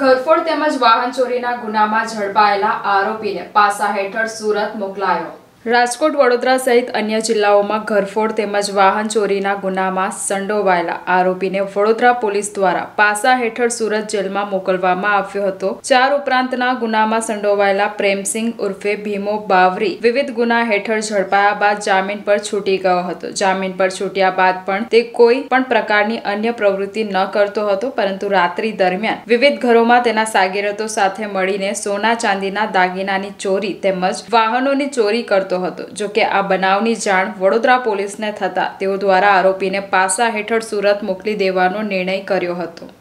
ઘરફોડ તેમજ વાહન ચોરીના ગુનામાં ઝડપાયેલા આરોપીને પાસા હેઠળ સુરત મોકલાયો। રાજકોટ, વડોદરા સહિત અન્ય જિલ્લાઓમાં ઘરફોડ તેમજ વાહન ચોરીના ગુનામાં સંડોવાયેલા આરોપીને વડોદરા પોલીસ દ્વારા પાસા હેઠળ સુરત જેલમાં મોકલવામાં આવ્યો હતો। 4 ઉપરાંતના ગુનામાં સંડોવાયેલા પ્રેમસિંહ ઉર્ફે ભીમો બાવરી વિવિધ ગુના હેઠળ ઝડપાયા બાદ જામીન પર છૂટી ગયો હતો। જામીન પર છૂટ્યા બાદ પણ તે કોઈ પણ પ્રકારની અન્ય પ્રવૃત્તિ ન કરતો હતો, પરંતુ રાત્રિ દરમિયાન વિવિધ ઘરોમાં તેના સાગીરતો સાથે મળીને સોના ચાંદીના દાગીનાની ચોરી તેમજ વાહનોની ચોરી કરતો હતો। જો કે આ બનાવની જાણ વડોદરા પોલીસને થતા તેઓ દ્વારા આરોપીને પાસા હેઠળ સુરત મોકલી દેવાનો નિર્ણય કર્યો હતો।